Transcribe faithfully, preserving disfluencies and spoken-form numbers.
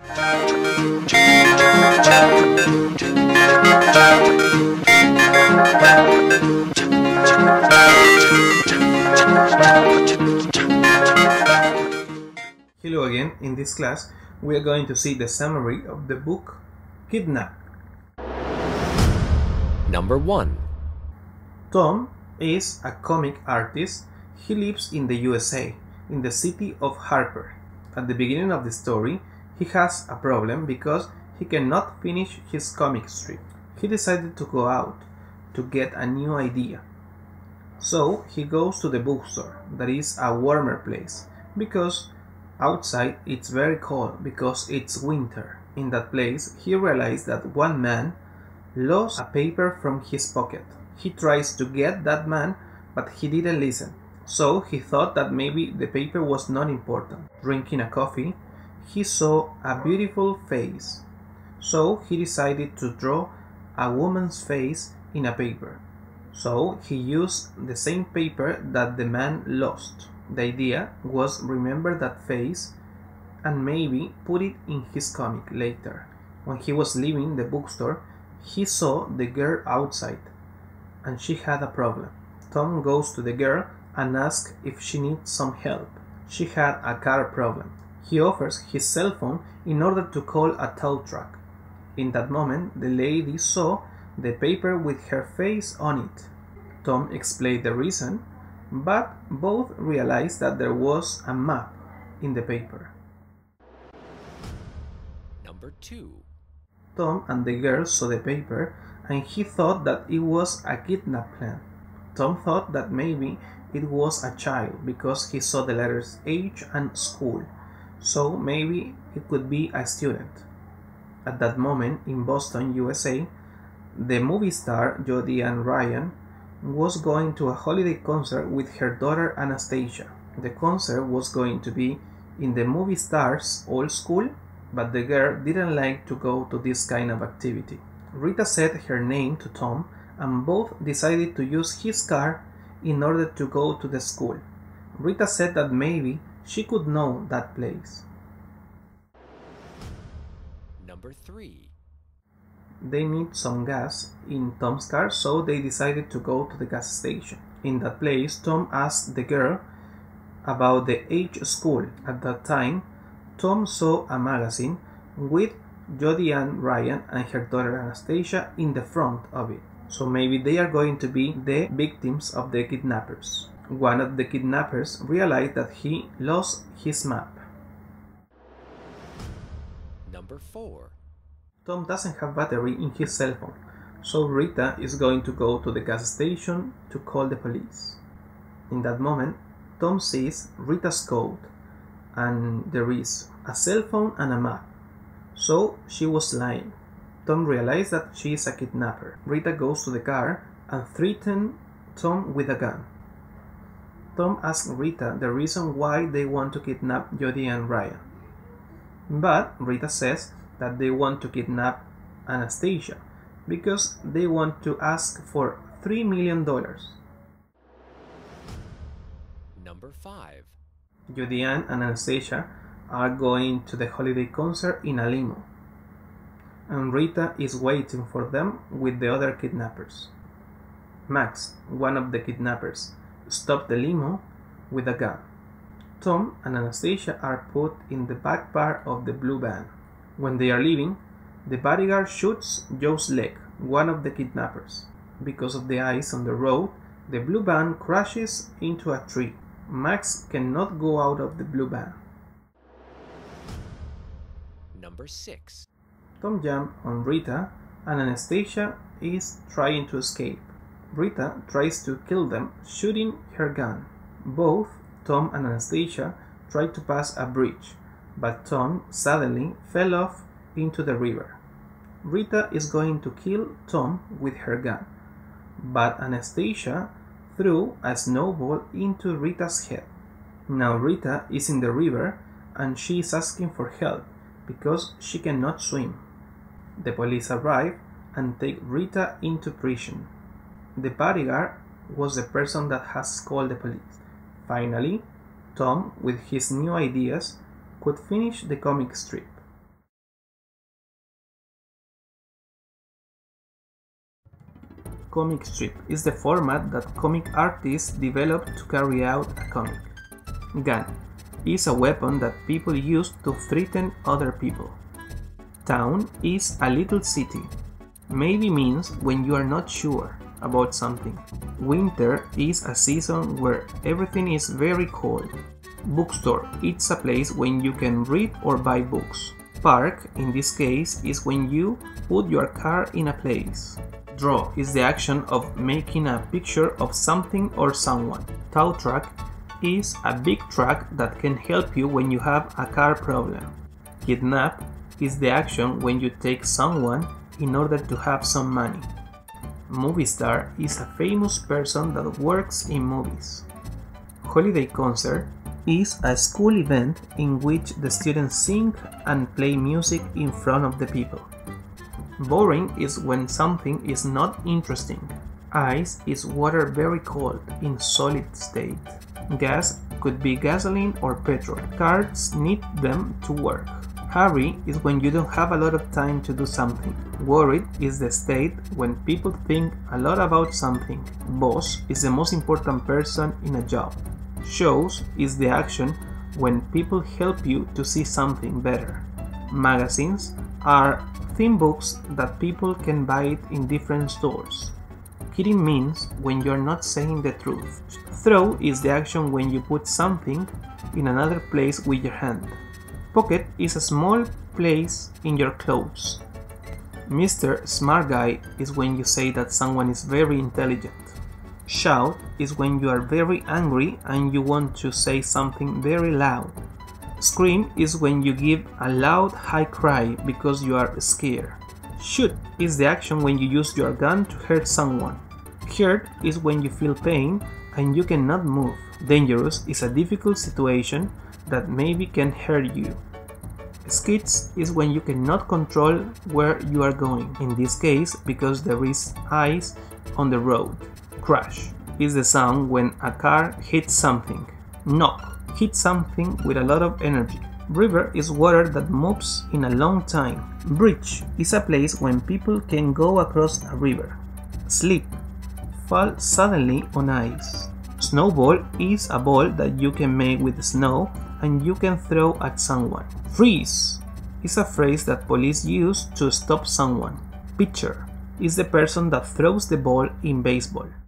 Hello again. In this class we are going to see the summary of the book Kidnapped. Number one. Tom is a comic artist. He lives in the U S A, in the city of Harper. At the beginning of the story, he has a problem because he cannot finish his comic strip. He decided to go out to get a new idea. So he goes to the bookstore, that is a warmer place, because outside it's very cold because it's winter. In that place, he realized that one man lost a paper from his pocket. He tries to get that man, but he didn't listen. So he thought that maybe the paper was not important. Drinking a coffee, he saw a beautiful face. So he decided to draw a woman's face in a paper. So he used the same paper that the man lost. The idea was remember that face and maybe put it in his comic later. When he was leaving the bookstore, he saw the girl outside and she had a problem. Tom goes to the girl and asks if she needs some help. She had a car problem. He offers his cell phone in order to call a tow truck. In that moment, the lady saw the paper with her face on it. Tom explained the reason, but both realized that there was a map in the paper. Number two. Tom and the girl saw the paper and he thought that it was a kidnap plan. Tom thought that maybe it was a child because he saw the letters H and school, so maybe it could be a student. At that moment in Boston, U S A, the movie star Jodi Ann Ryan was going to a holiday concert with her daughter Anastasia. The concert was going to be in the movie star's old school, but the girl didn't like to go to this kind of activity. Rita said her name to Tom and both decided to use his car in order to go to the school. Rita said that maybe she could know that place. Number three. They need some gas in Tom's car, so they decided to go to the gas station. In that place, Tom asked the girl about the H school. At that time, Tom saw a magazine with Jodi Ann Ryan and her daughter Anastasia in the front of it. So maybe they are going to be the victims of the kidnappers. One of the kidnappers realized that he lost his map. Number four. Tom doesn't have battery in his cell phone, so Rita is going to go to the gas station to call the police. In that moment, Tom sees Rita's coat and there is a cell phone and a map. So she was lying. Tom realized that she is a kidnapper. Rita goes to the car and threatens Tom with a gun. Tom asks Rita the reason why they want to kidnap Jodi Ann Ryan. But Rita says that they want to kidnap Anastasia because they want to ask for three million dollars. Number five. Jodi Ann and Anastasia are going to the holiday concert in a limo, and Rita is waiting for them with the other kidnappers. Max, one of the kidnappers, stopped the limo with a gun. Tom and Anastasia are put in the back part of the blue van. When they are leaving, the bodyguard shoots Joe's leg, one of the kidnappers. Because of the ice on the road, the blue van crashes into a tree. Max cannot go out of the blue van. Number six. Tom jumps on Rita and Anastasia is trying to escape. Rita tries to kill them, shooting her gun. Both Tom and Anastasia try to pass a bridge, but Tom suddenly fell off into the river. Rita is going to kill Tom with her gun, but Anastasia threw a snowball into Rita's head. Now Rita is in the river and she is asking for help because she cannot swim. The police arrive and take Rita into prison. The bodyguard was the person that has called the police. Finally, Tom, with his new ideas, could finish the comic strip. Comic strip is the format that comic artists develop to carry out a comic. Gun is a weapon that people use to threaten other people. Town is a little city. Maybe means when you are not sure about something. Winter is a season where everything is very cold. Bookstore, it's a place when you can read or buy books. Park, in this case, is when you put your car in a place. Draw is the action of making a picture of something or someone. Tow truck is a big truck that can help you when you have a car problem. Kidnap is the action when you take someone in order to have some money. Movie star is a famous person that works in movies. Holiday concert is a school event in which the students sing and play music in front of the people. Boring is when something is not interesting. Ice is water very cold in solid state. Gas could be gasoline or petrol. Cars need them to work. Hurry is when you don't have a lot of time to do something. Worried is the state when people think a lot about something. Boss is the most important person in a job. Shows is the action when people help you to see something better. Magazines are thin books that people can buy it in different stores. Kidding means when you're not saying the truth. Throw is the action when you put something in another place with your hand. Pocket is a small place in your clothes. Mister Smart Guy is when you say that someone is very intelligent. Shout is when you are very angry and you want to say something very loud. Scream is when you give a loud high cry because you are scared. Shoot is the action when you use your gun to hurt someone. Hurt is when you feel pain and you cannot move. Dangerous is a difficult situation that maybe can hurt you. Skids is when you cannot control where you are going, in this case because there is ice on the road. Crash is the sound when a car hits something. Knock, hit something with a lot of energy. River is water that moves in a long time. Bridge is a place when people can go across a river. Slip, fall suddenly on ice. Snowball is a ball that you can make with snow and you can throw at someone. Freeze is a phrase that police use to stop someone. Pitcher is the person that throws the ball in baseball.